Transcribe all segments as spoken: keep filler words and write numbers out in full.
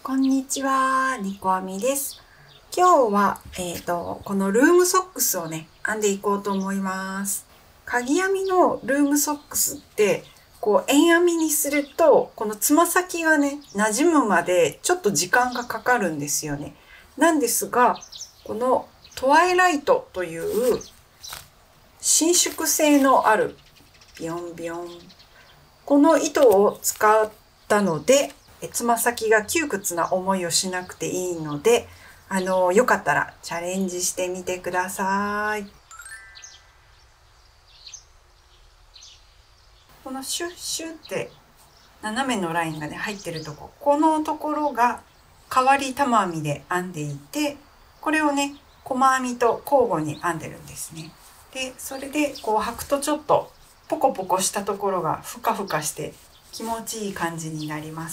こんにちは、ニコアミです。今日は、えっと、このルームソックスをね、編んでいこうと思います。かぎ編みのルームソックスって、こう、円編みにすると、このつま先がね、馴染むまでちょっと時間がかかるんですよね。なんですが、このトワイライトという伸縮性のあるビヨンビヨン。この糸を使ったので、つま先が窮屈な思いをしなくていいので、あの、よかったらチャレンジしてみてください。このシュッシュッって斜めのラインがね、入ってるとこ、このところが変わり玉編みで編んでいて、これをね、細編みと交互に編んでるんですね。で、それでこう履くとちょっとポコポコしたところがふかふかして気持ちいい感じになります。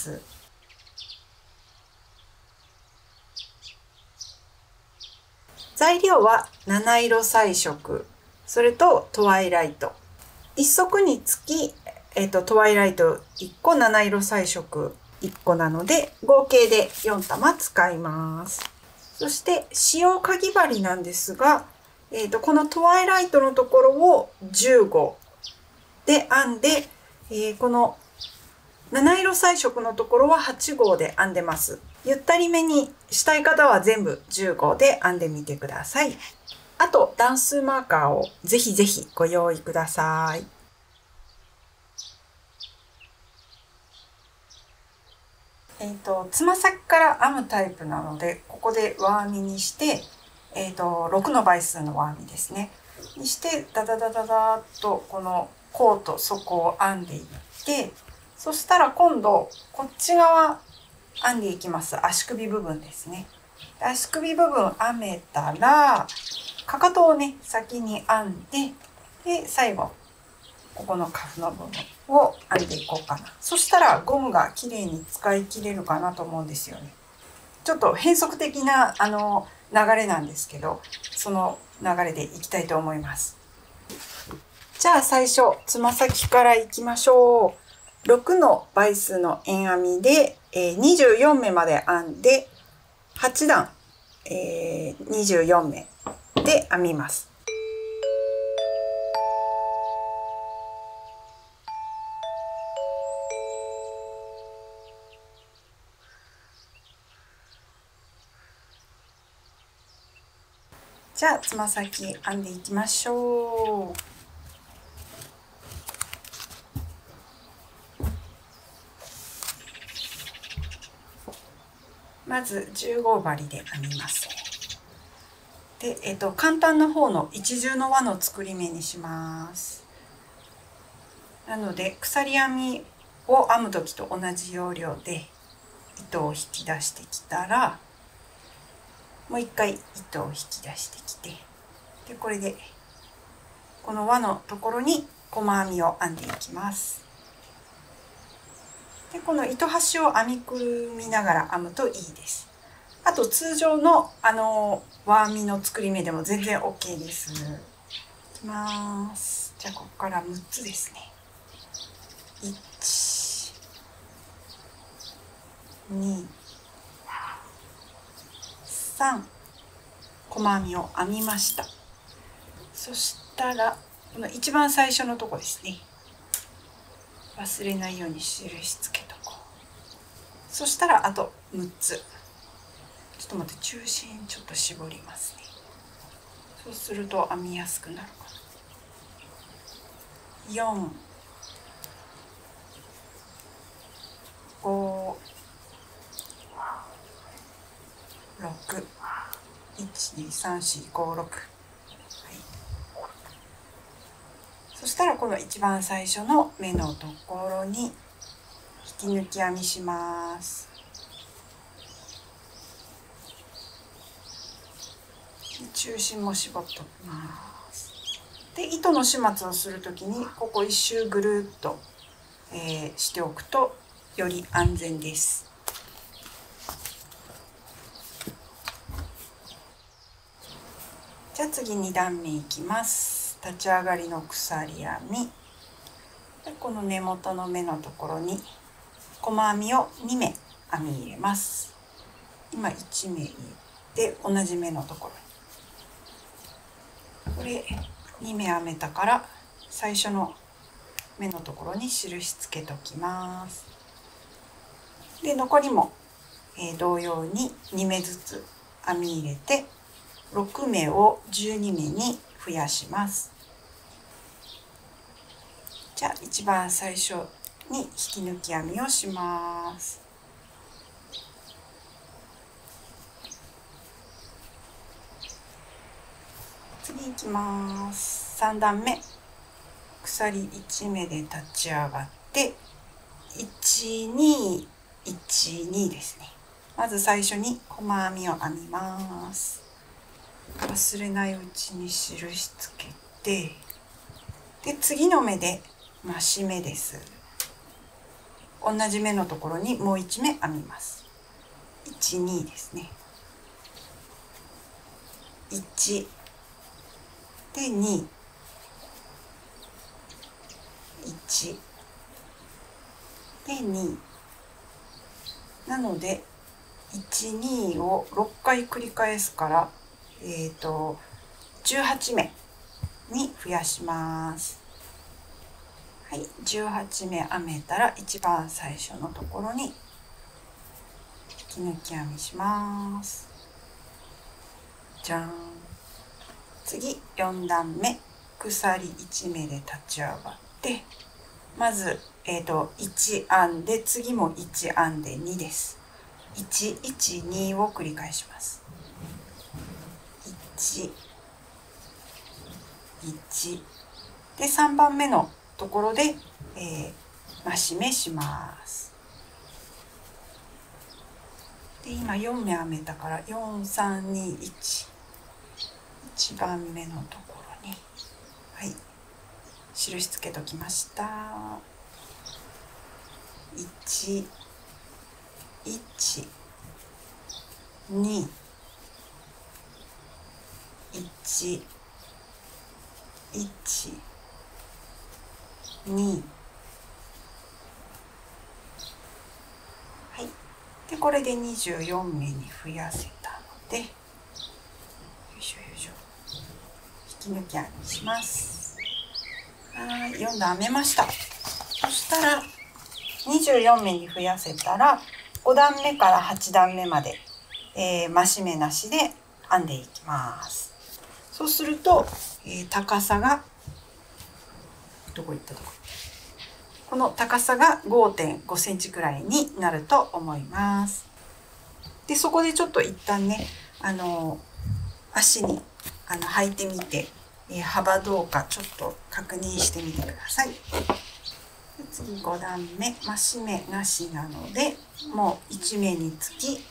材料は七色彩色、それとトワイライト。一足につき、えっと、トワイライトいっこ、七色彩色いっこなので、合計でよん玉使います。そして、使用かぎ針なんですが、えっと、このトワイライトのところをじゅうごで編んで、えー、この七色彩色のところははち号で編んでます。ゆったりめにしたい方は全部じゅう号で編んでみてください。あと段数マーカーをぜひぜひご用意ください。えっと、つま先から編むタイプなので、ここで輪編みにして、えっと、ろくの倍数の輪編みですね。にして、ダダダダダーっとこの甲と底を編んでいって、そしたら今度、こっち側編んでいきます。足首部分ですね。足首部分編めたら、かかとをね、先に編んで、で、最後、ここのカフの部分を編んでいこうかな。そしたらゴムがきれいに使い切れるかなと思うんですよね。ちょっと変則的なあの流れなんですけど、その流れでいきたいと思います。じゃあ最初、つま先からいきましょう。ろくの倍数の円編みで、えー、にじゅうよん目まで編んで、はち段、えー、にじゅうよん目で編みます。じゃあつま先編んでいきましょう。まずじゅう号針で編みます。で、えっと、簡単な方の一重の輪の作り目にします。なので鎖編みを編む時と同じ要領で糸を引き出してきたら、もう一回糸を引き出してきて、でこれでこの輪のところに細編みを編んでいきます。でこの糸端を編みくるみながら編むといいです。あと通常のあの輪編みの作り目でも全然 OK です。いきます。じゃあここからむっつですね。いち、に、さん細編みを編みました。そしたらこの一番最初のとこですね。忘れないように印つけとこう。そしたらあとむっつ。ちょっと待って、中心ちょっと絞りますね。そうすると編みやすくなるかな。よん、ご、ろく、いち、に、さん、し、ご、ろく、はい、そしたらこの一番最初の目のところに引き抜き編みします。中心も絞っておきます。で糸の始末をするときにここ一周ぐるっと、えー、しておくとより安全です。じゃあ次に段目いきます。立ち上がりの鎖編みで、この根元の目のところに細編みをに目編み入れます。 今いち目で同じ目のところに、これに目編めたから最初の目のところに印つけときます。で残りも、えー、同様にに目ずつ編み入れてろく目をじゅうに目に増やします。じゃあ一番最初に引き抜き編みをします。次いきます。さん段目、鎖いち目で立ち上がっていちにいちにですね。まず最初に細編みを編みます。忘れないうちに印つけて、で次の目で増し目です。同じ目のところにもういち目編みます。いちにですね。いちでに、いちでになのでいちにをろっかい繰り返すから、えっとじゅうはち目に増やします。はい、じゅうはち目編めたら一番最初のところに引き抜き編みします。じゃん。次よん段目、鎖いち目で立ち上がって、まず、えーといち編んで次もいち編んでにです。いちいちにを繰り返します。いちいちでさんばんめのところで、えー、増し目します。で今よん目編めたからよんさんにいち、いちばんめのところに、はい、印つけときました。いちいちにいちいちに、はい、でこれでにじゅうよん目に増やせたので、よいしょよいしょ、引き抜き編みします。はい、よん段編めました。そしたらにじゅうよん目に増やせたらご段目からはち段目まで、えー、増し目なしで編んでいきます。そうすると、えー、高さがどこ行ったとここの高さが ごてんごセンチくらいになると思います。でそこでちょっと一旦ね、あの足にあの履いてみて、えー、幅どうかちょっと確認してみてください。で次ご段目、増し目なしなのでもういち目につき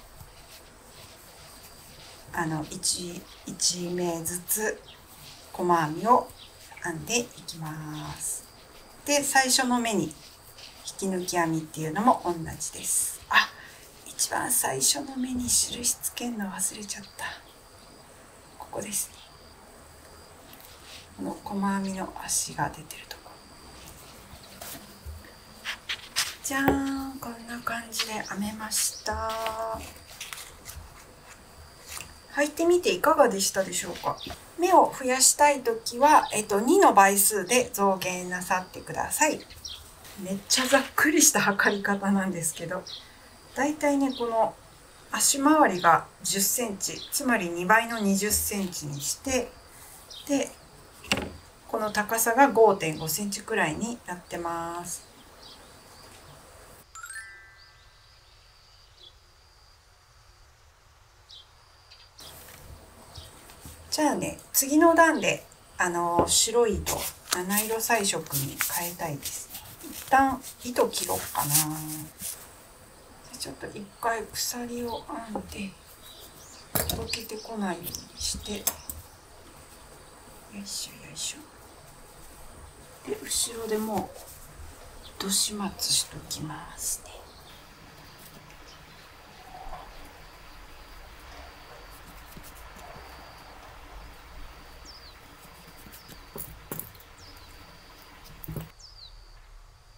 あの 1, いち目ずつ細編みを編んでいきます。で最初の目に引き抜き編みっていうのも同じです。あ、一番最初の目に印つけるの忘れちゃった。ここですね。この細編みの足が出てるところ。じゃーん、こんな感じで編めました。履いてみていかがでしたでしょうか。目を増やしたいときは、えっと、にの倍数で増減なさってください。めっちゃざっくりした測り方なんですけど、だいたいねこの足回りがじゅっセンチ、つまりにばいのにじゅっセンチにして、でこの高さが ごてんごセンチくらいになってます。じゃあね、次の段であの白い糸七色彩色に変えたいですね。一旦糸切ろうかな。ちょっと一回鎖を編んでほどけてこないようにして、よいしょよいしょ。で後ろでもう糸始末しときますね。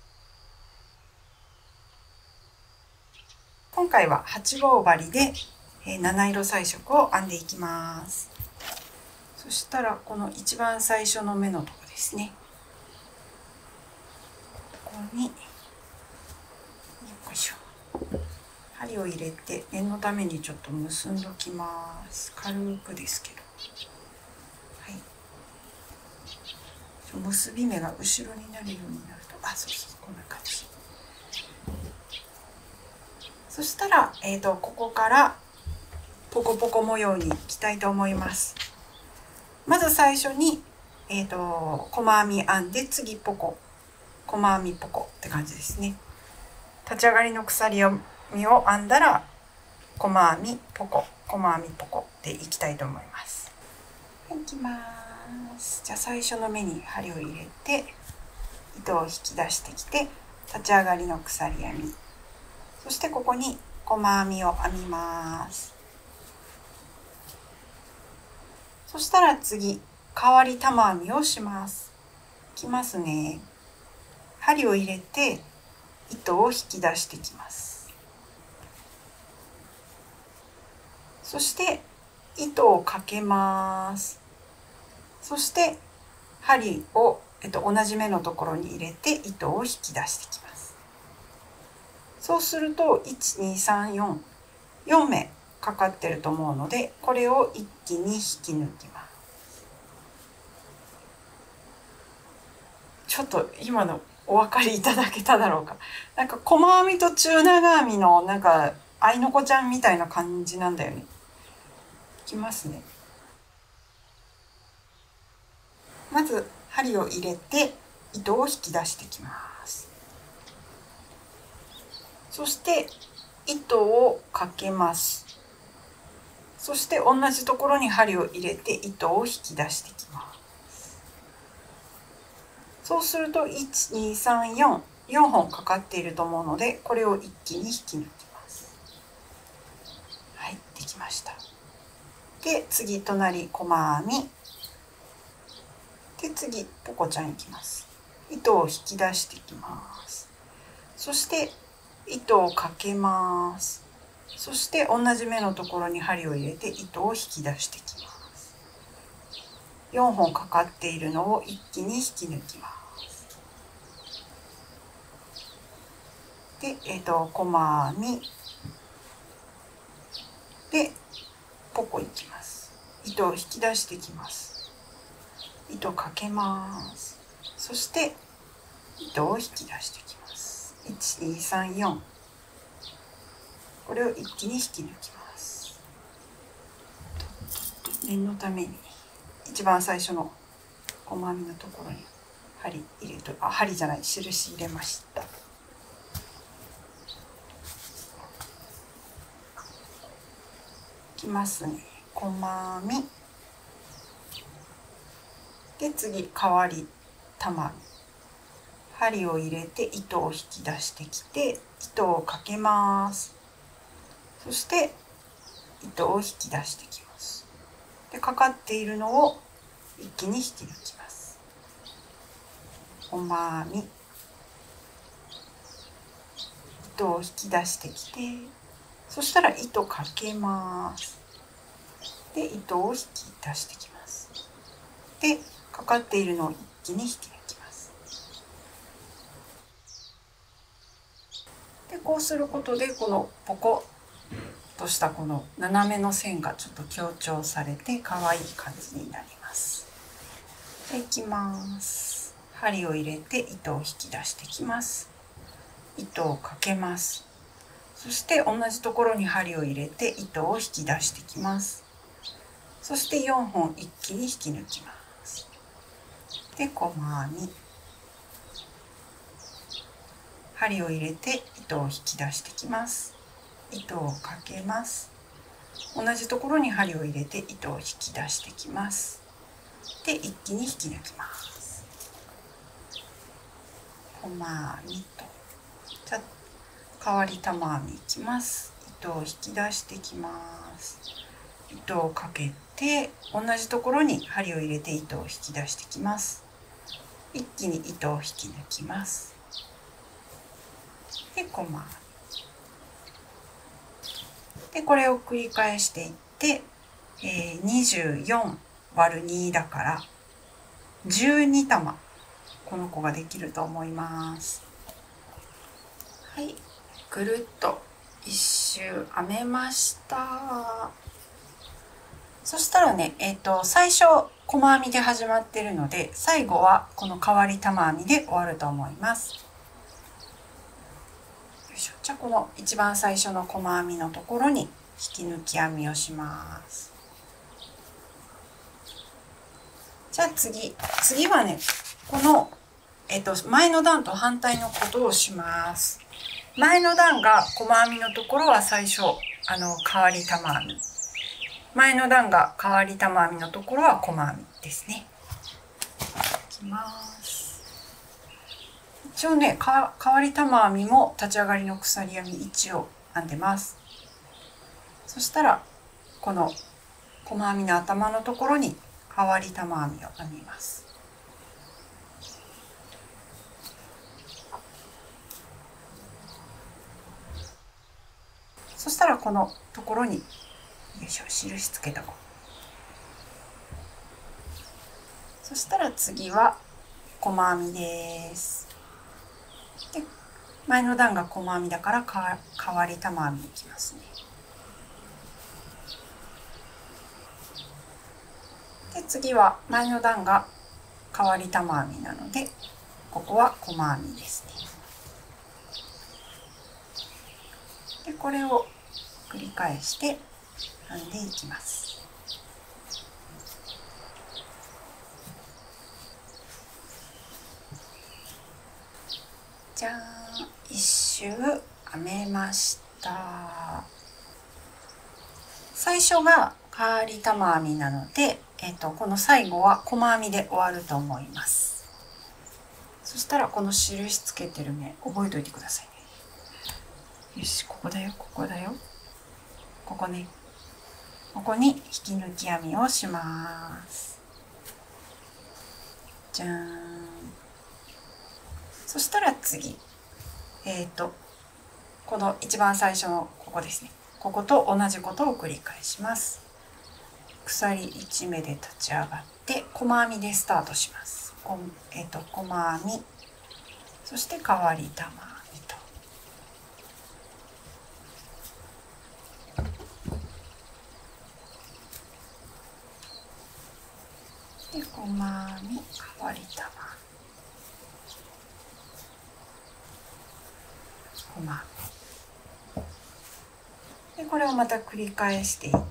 今回ははち号針でえー、七色彩色を編んでいきます。そしたらこの一番最初の目のとこですね、ここによいしょ、針を入れて念のためにちょっと結んどきます。軽くですけど、はい、結び目が後ろになるようになると、あ、そうそう、こんな感じ。そしたら、えーと、ここからポコポコ模様にいきたいと思います。まず最初に、えーと、細編み編んで、次ポコ、細編みポコって感じですね。立ち上がりの鎖編みを編んだら細編みポコ、細編みポコでいきたいと思います。はい、いきます。じゃあ最初の目に針を入れて糸を引き出してきて、立ち上がりの鎖編み、そしてここに細編みを編みます。そしたら次、変わり玉編みをします。いきますね。針を入れて糸を引き出してきます。そして糸をかけます。そして針を、えっと、同じ目のところに入れて糸を引き出してきます。そうするといち、に、さん、よん、よん目かかってると思うので、これを一気に引き抜きます。ちょっと今のお分かりいただけただろうか。なんか細編みと中長編みのなんかあいのこちゃんみたいな感じなんだよね。いきますね。まず針を入れて糸を引き出してきます。そして糸をかけます。そして同じところに針を入れて糸を引き出してきます。そうするといち、に、さん、よん、よんほんかかっていると思うので、これを一気に引き抜きます。はい、できました。で、次隣細編みで、次ポコちゃんいきます。糸を引き出していきます。そして糸をかけます。そして同じ目のところに針を入れて糸を引き出してきます。よんほんかかっているのを一気に引き抜きます。で、えっと細編みでポコいきます。糸を引き出してきます。糸かけます。そして糸を引き出してきます。いち、に、さん、よん、これを一気に引き抜きます。念のために一番最初の細編みのところに針入れと、あ、針じゃない、印入れました。いきますね。細編みで、次変わり玉編み、針を入れて糸を引き出してきて糸をかけます。そして糸を引き出してきます。で、かかっているのを一気に引き抜きます。細編み、糸を引き出してきて、そしたら糸かけます。で、糸を引き出してきます。で、かかっているのを一気に引き抜きます。で、こうすることでこのポコとしたこの斜めの線がちょっと強調されて可愛い感じになります。で、いきます。針を入れて糸を引き出してきます。糸をかけます。そして同じところに針を入れて糸を引き出してきます。そしてよんほん一気に引き抜きます。で、細編み、針を入れて糸を引き出してきます。糸をかけます。同じところに針を入れて糸を引き出してきます。で、一気に引き抜きます。細編みと、じゃあ変わり玉編みいきます。糸を引き出してきます。糸をかけて同じところに針を入れて糸を引き出してきます。一気に糸を引き抜きます。で、細編みでこれを繰り返していって、えー、にじゅうよんわるにだからじゅうにたまこの子ができると思います。はい、ぐるっと一周編めました。そしたらね、えっと最初細編みで始まってるので、最後はこの変わり玉編みで終わると思います。よいしょ。じゃあこの一番最初の細編みのところに引き抜き編みをします。じゃあ次次はね、この、えっと、前の段と反対のことをします。前の段が細編みのところは最初あの変わり玉編み、前の段が変わり玉編みのところは細編みですね。いきます。一応ね、か変わり玉編みも立ち上がりの鎖編みいちを編んでます。そしたらこの細編みの頭のところに変わり玉編みを編みます。そしたらこのところによいしょ、印つけたこう。そしたら次は細編みです。で前の段が細編みだからか変わり玉編みいきますね。で次は前の段が変わり玉編みなので、ここは細編みですね。でこれを繰り返して編んでいきます。じゃーん、一周編めました。最初が変わり玉編みなので、えっと、この最後は細編みで終わると思います。そしたらこの印つけてる目覚えておいてくださいね。よし、ここだよ、ここだよ。ここね。ここに引き抜き編みをします。じゃーん。そしたら次、えっと、この一番最初のここですね。ここと同じことを繰り返します。鎖いち目で立ち上がって細編みでスタートします。こえっと、細編み、そして変わり玉編みと。で細編み、変わり玉、細編みでこれをまた繰り返していって、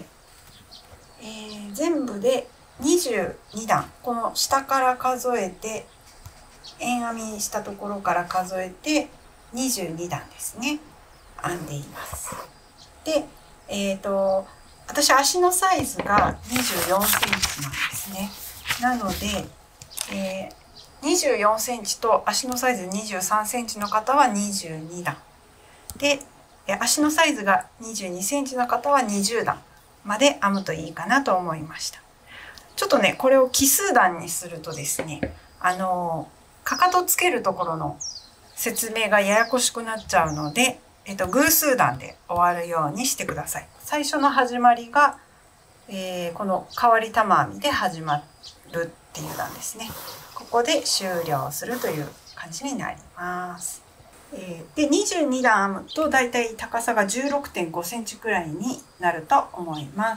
えー、全部でにじゅうにだん、この下から数えて円編みしたところから数えてにじゅうにだんですね、編んでいます。で、えっと私足のサイズがにじゅうよんセンチなんですね。なので、えー、にじゅうよんセンチと足のサイズにじゅうさんセンチの方はにじゅうにだんで、足のサイズがにじゅうにセンチの方はにじゅうだんまで編むといいかなと思いました。ちょっとね、これを奇数段にするとですね、あのかかとつけるところの説明がややこしくなっちゃうので、えっと、偶数段で終わるようにしてください。最初の始まりが、えー、この変わり玉編みで始まるっていう段ですね。ここで終了するという感じになります。えー、でにじゅうにだん編むとだいたい高さが じゅうろくてんごセンチくらいになると思います。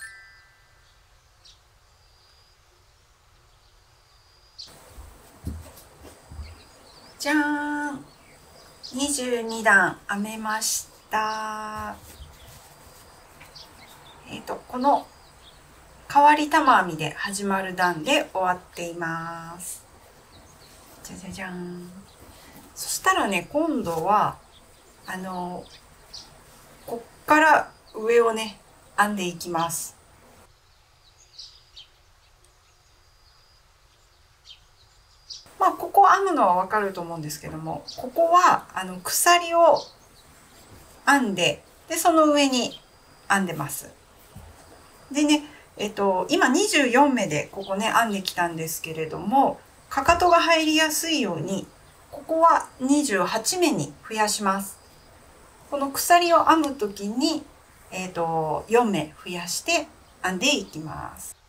じゃーん、にじゅうにだん編めました。えっとこの変わり玉編みで始まる段で終わっています。じゃじゃじゃん。そしたらね、今度はあのこっから上をね編んでいきます。まあここ編むのはわかると思うんですけども、ここはあの鎖を編んで、でその上に編んでます。でね、えっと今にじゅうよんめでここね編んできたんですけれども、かかとが入りやすいようにここはにじゅうはちめに増やします。 この鎖を編む時に、えーと、よん目増やして編んでいきます。